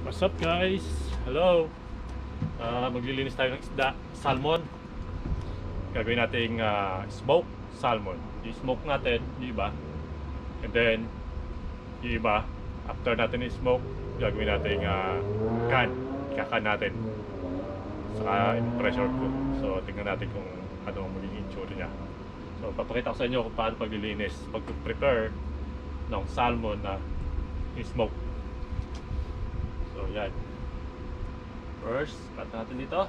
What's up guys? Hello! Maglilinis tayo ng isda, salmon. Gagawin nating smoke salmon. I-smoke natin yung iba. And then yung iba, after natin i-smoke, gagawin nating can. Ikakan natin. Saka pressure cook. So tingnan natin kung ano ang magiging itsura niya. So papakita ko sa inyo kung paano paglilinis, pag-prepare ng salmon na i-smoke. So yan. First, cut natin dito.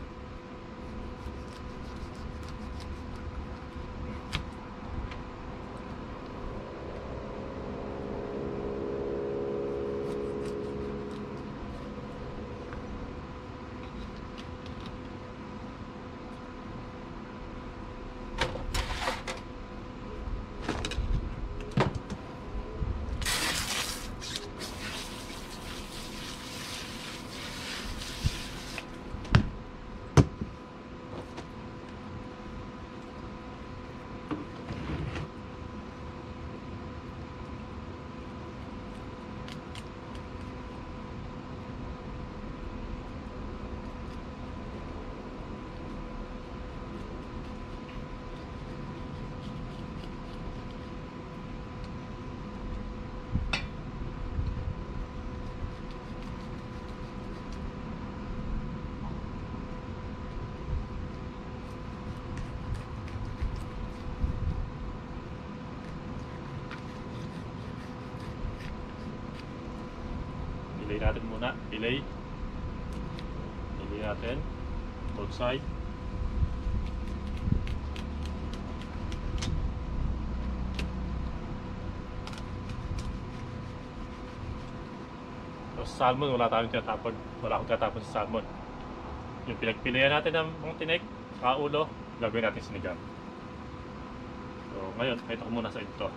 Delay natin muna, delay natin both side. So salmon, wala akong tinatapon sa salmon. Yung pinagpilihan natin ng mga tinik saka ulo, gagawin natin sinigang. So ngayon, ito ko muna sa ito.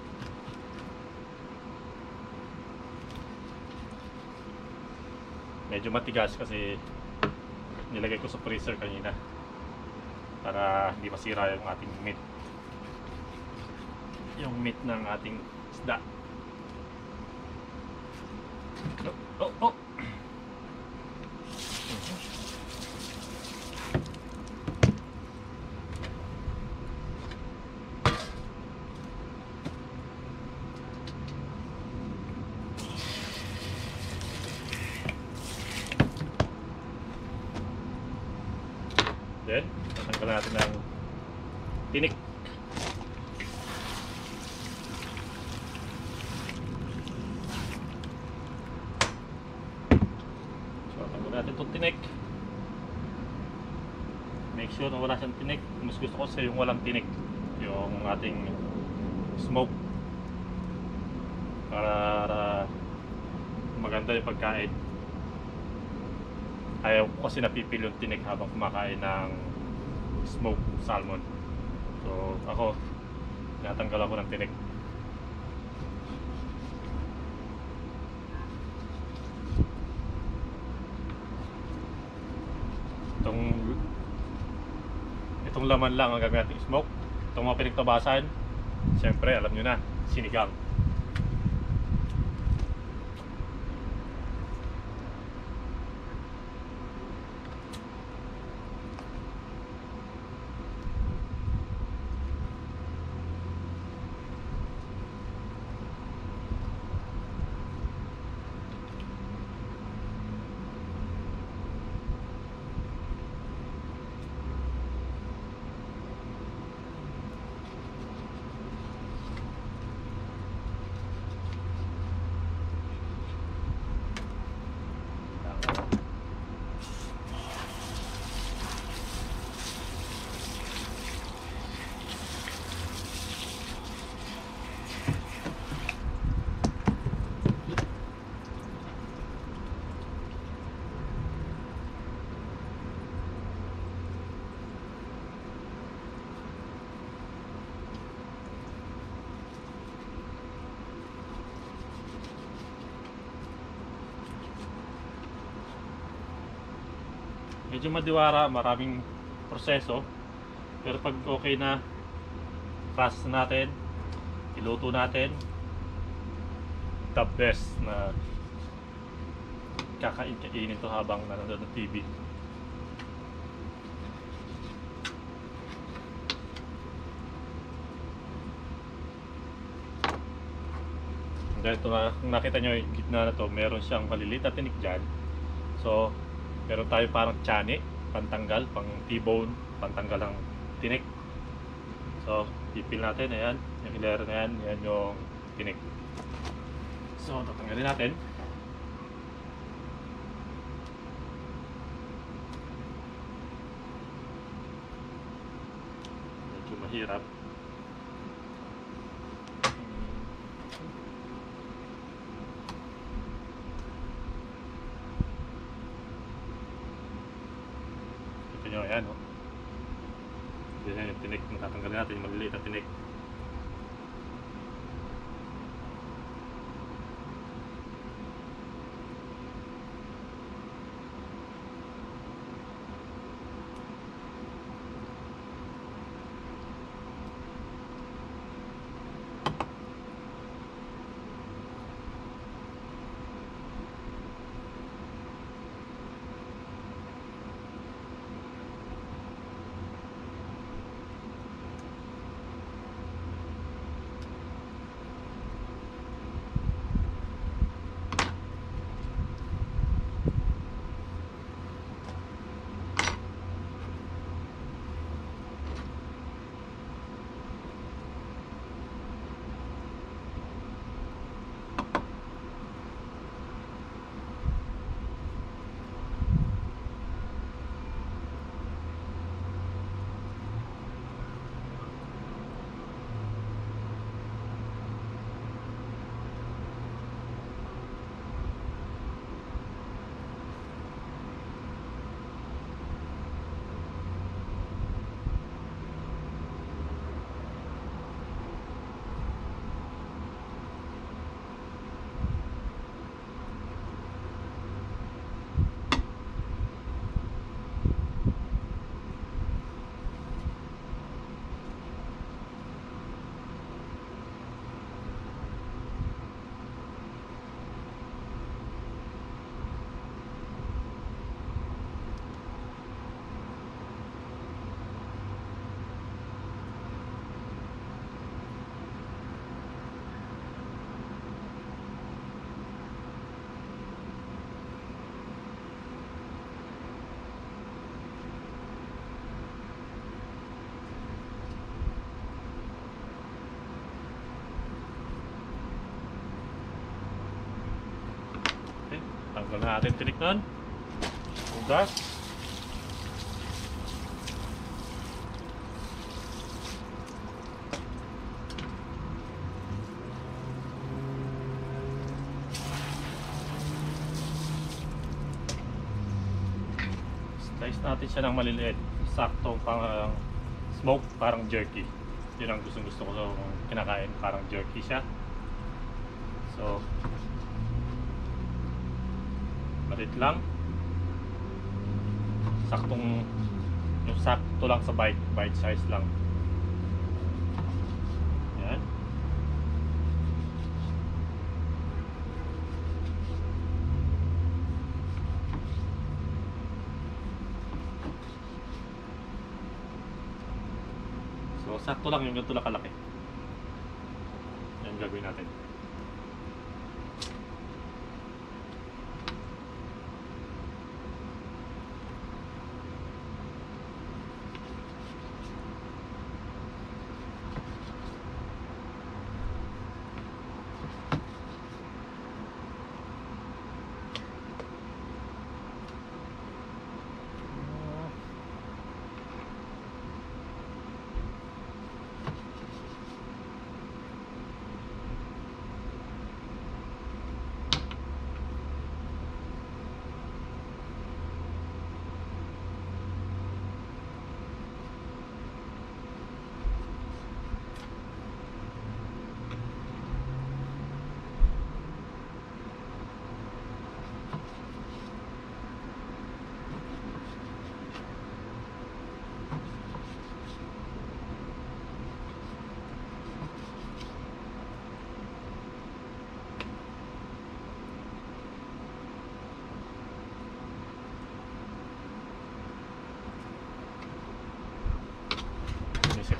Medyo matigas kasi nilagay ko sa freezer kanina para hindi masira yung ating meat, yung meat ng ating isda. Oh. Then, tatanggalan natin ng tinik. So, tanggalan natin itong tinik. Make sure na wala siyang tinik. Mas gusto ko sa yung walang tinik, yung ating smoke, para maganda yung pagkain. Ayaw ko kasi napipil yung tinik habang kumakain ng smoked salmon. So ako, tinatanggal ako ng tinik. Itong laman lang ang gagawin natin smoke. Itong mga pinagtabasan, siyempre alam nyo na, sinigang. Medyo madiwara, maraming proseso, pero pag okay na, process natin, iluto natin, the best na kakainin to habang nanonood ng TV. Dahil ito na, kung nakita nyo yung gitna na to, meron siyang maliliit na tinik dyan. So, meron tayo parang tiyanik, pantanggal, pang T-bone, pantanggal ng tinik. So, ipil natin, ayan, yung hilera na yan, yan yung tinik. So, tatanggalin natin. Medyo mahirap. Ito nyo, ayan, oh. Yan yung tinik, matatanggalin natin yung maliliit na tinik. Tanggal na natin tinik nun. Ugas. Slice natin siya ng maliliit. Saktong pang smoke, parang jerky. Yun ang gusto ko kinakain. Parang jerky siya. So, malit lang, saktong yung sakto lang sa bite size lang. Yan. So sakto lang yung ganito lang kalaki. Yan gagawin natin.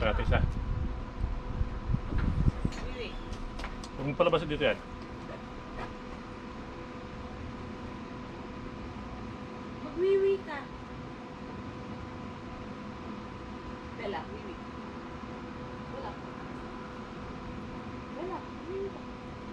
natin siya. Huwag mo palabasin dito yan. Magwiwi ka. Bella, wiwi. Bella. Bella, wiwi ka.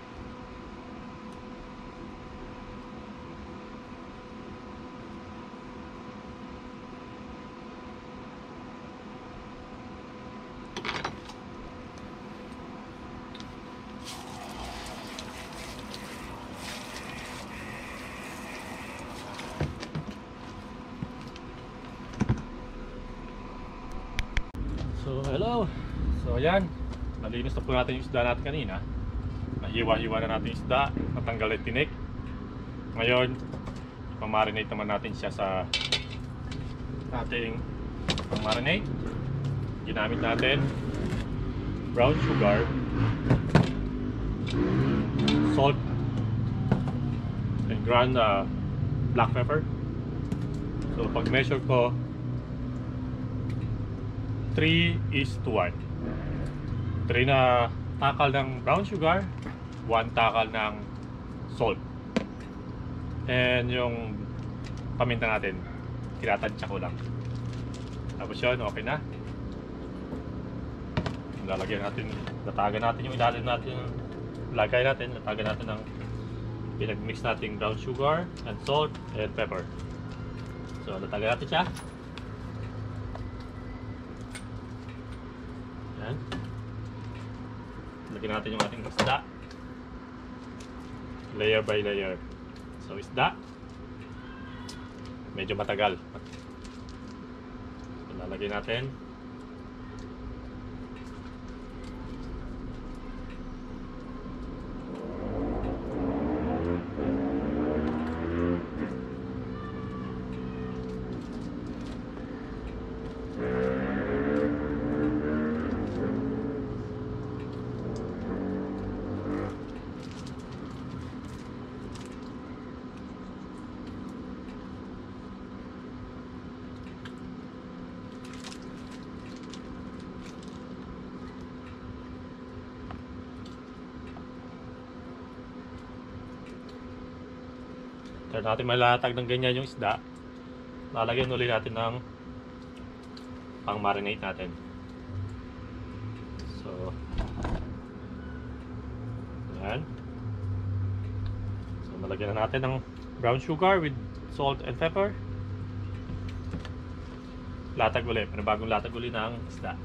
So hello. So ayan, nalinis na po natin yung isda natin kanina. Nahiwa-hiwa na natin yung isda, natanggal yung tinik. Ngayon, ipamarinate naman natin siya sa ating pang-marinate. Ginamit natin brown sugar, salt, and ground black pepper. So pag measure ko, 3:1. 3 na takal ng brown sugar, 1 takal ng salt. And yung paminta natin, tinatansya ko lang. Tapos yun, okay na. Lalagyan natin, latagan natin yung ilalim natin, lagay natin, latagan natin ng pinag-mix natin brown sugar and salt and pepper. So latagan natin siya. Yan. Lagyan natin yung ating isda. Layer by layer. So isda, medyo matagal. So, lalagyan natin. After natin malatag ng ganyan yung isda, lalagyan ulit natin ng pang-marinate natin. So, yan. So, malagyan na natin ng brown sugar with salt and pepper. Latag ulit, panibagong latag ulit ng isda.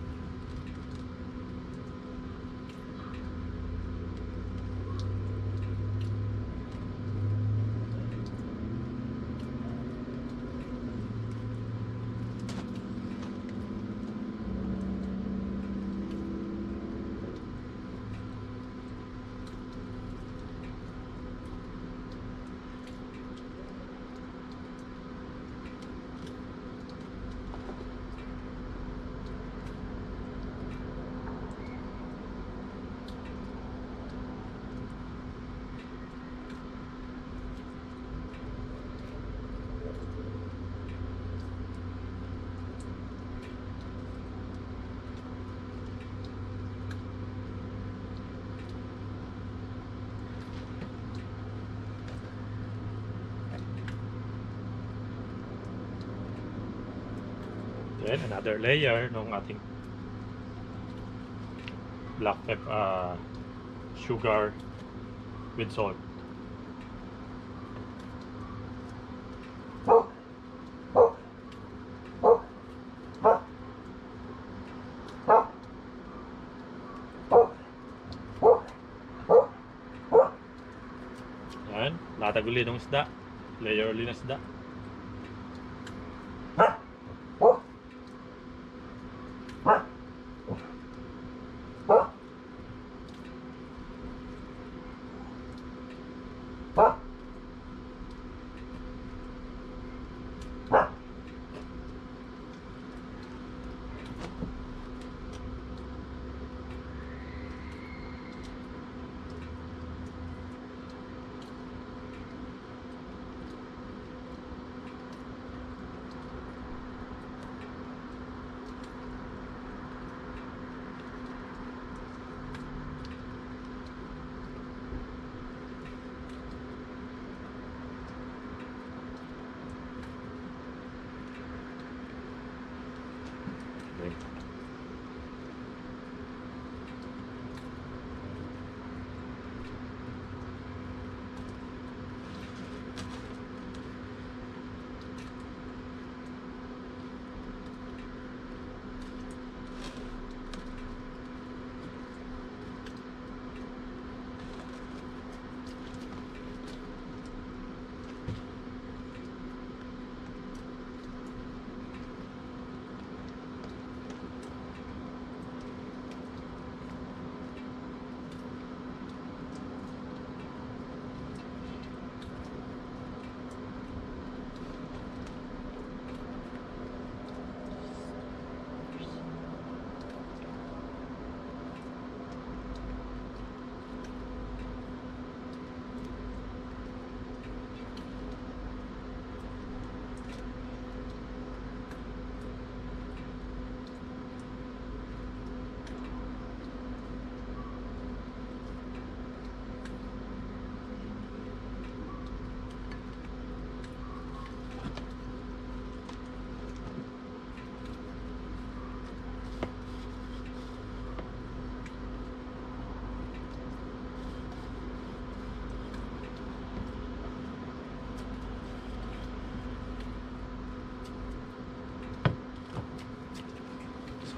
Then another layer ng ating black pepper, sugar with salt. Yan, latag ulit ng isda, layer ulit ng isda.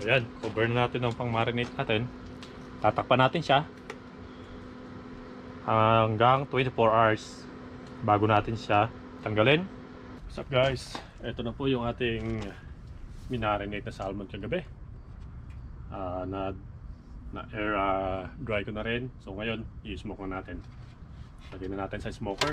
So yan, cover na natin ang pang-marinate natin. Tatakpan natin siya hanggang 24 hours bago natin siya tanggalin. What's up guys? Ito na po yung ating minarinate na salmon kagabi. Na air dry ko na rin. So ngayon, i-smoke na natin. Lagyan na natin sa smoker.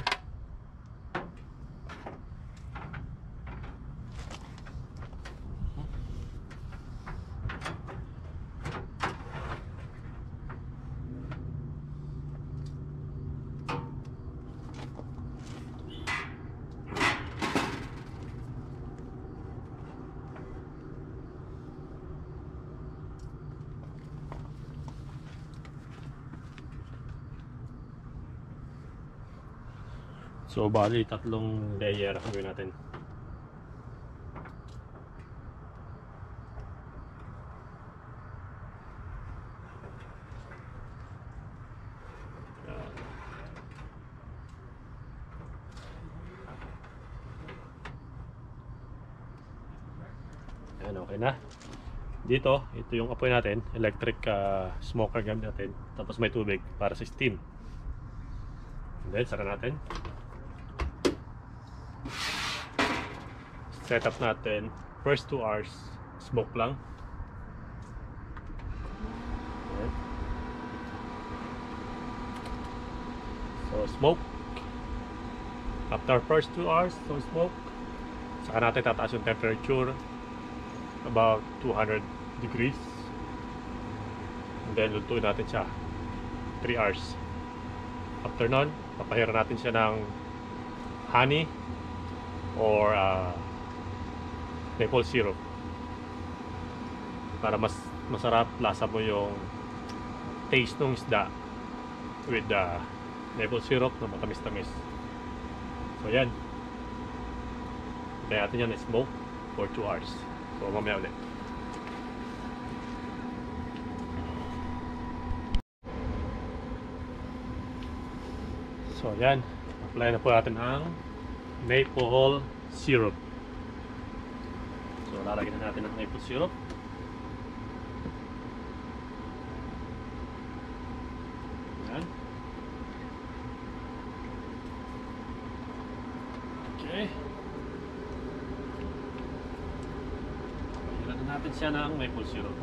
So bali tatlong layer ang gawin natin. Ayan, okay na. Dito, ito yung apoy natin, electric smoker gamit natin. Tapos may tubig para sa steam. And then, sara natin. Setup natin, first 2 hours, smoke lang. Okay. So, smoke. After first 2 hours, so smoke. Saka natin tataas yung temperature about 200 degrees. And then, lutuin natin siya 3 hours. After nun, papahiran natin siya ng honey or maple syrup para mas masarap lasa mo yung taste ng isda with the maple syrup na matamis-tamis. So yan, kaya natin yan smoke for 2 hours. So mamaya ulit. So yan, apply na po natin ang maple syrup. So lalagyan na natin ng maple syrup. Yan. Okay. Ilagyan natin siya ng maple syrup.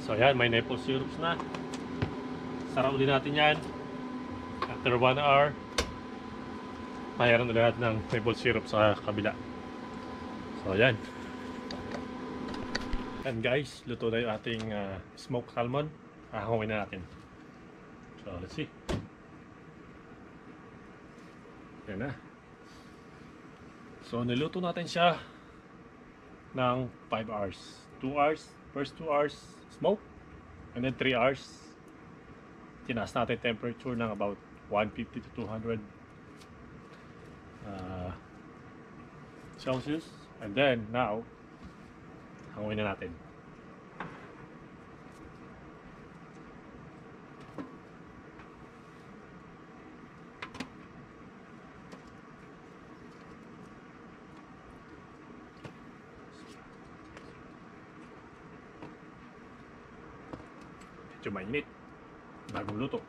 So yan, may maple syrups na. Sarap ulit natin yan. After 1 hour, mayroon ulit ng maple syrup sa kabila. So yan. And guys, luto na yung ating smoked salmon. Hahangawin na natin. So let's see. Yan na. So niluto natin siya ng 5 hours. 2 hours, first 2 hours smoke, and then 3 hours tinaas natin temperature ng about 150 to 200 Celsius, and then now hangawin na natin. Medyo mainit, bagong luto.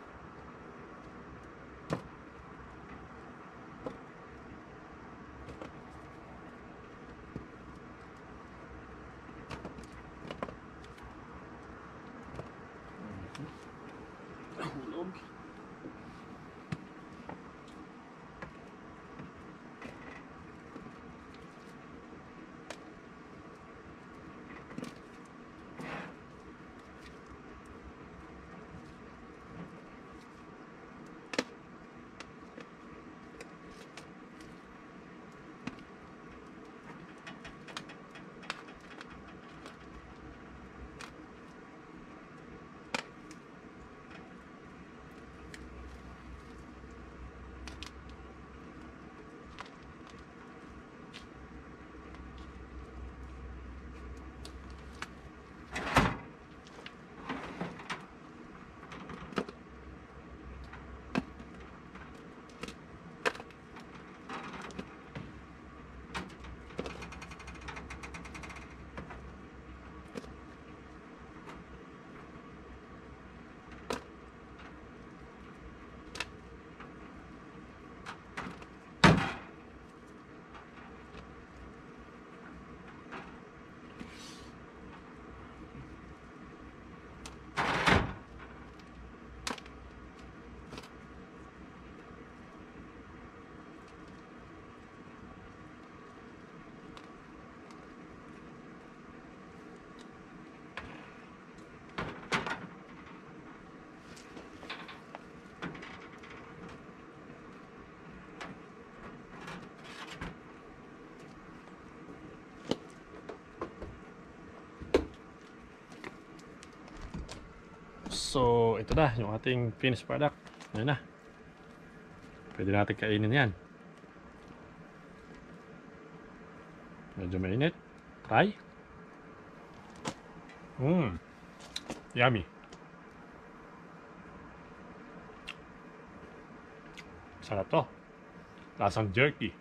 Hulog. So, ito na yung ating finished product. Ayan na. Pwede natin kainin yan. Medyo mainit. Try. Yummy. Sarap to. Lasang jerky.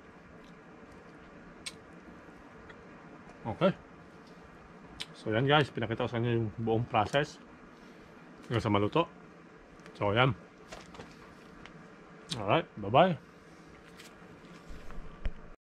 Okay. So yan guys, pinakita ko sa inyo yung buong process hanggang sa maluto. So yan. Alright, bye bye.